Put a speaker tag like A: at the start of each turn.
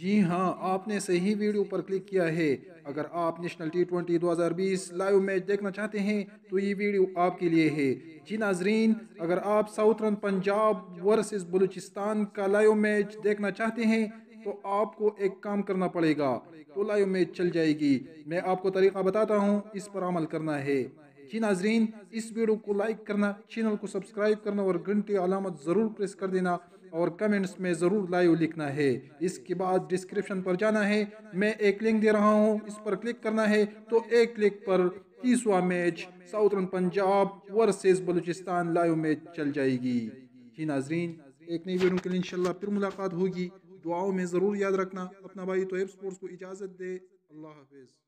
A: जी हाँ, आपने सही वीडियो पर क्लिक किया है। अगर आप नेशनल T20 2020 लाइव मैच देखना चाहते हैं तो ये वीडियो आपके लिए है। जी नाजरीन, अगर आप साउथर्न पंजाब वर्सेस बलूचिस्तान का लाइव मैच देखना चाहते हैं तो आपको एक काम करना पड़ेगा, तो लाइव मैच चल जाएगी। मैं आपको तरीका बताता हूँ, इस पर अमल करना है। जी नाजरीन, इस वीडियो को लाइक करना, चैनल को सब्सक्राइब करना और घंटी अलामत ज़रूर प्रेस कर देना और कमेंट्स में ज़रूर लाइव लिखना है। इसके बाद डिस्क्रिप्शन पर जाना है, मैं एक लिंक दे रहा हूँ, इस पर क्लिक करना है तो एक क्लिक पर 30वां match Southern Punjab versus Balochistan live match चल जाएगी। जी नाजरीन, एक नई वीडियो के लिए इंशाल्लाह फिर मुलाकात होगी। दुआओं में ज़रूर याद रखना। अपना भाई तोयब स्पोर्ट्स को इजाज़त दे। अल्लाह हाफिज़।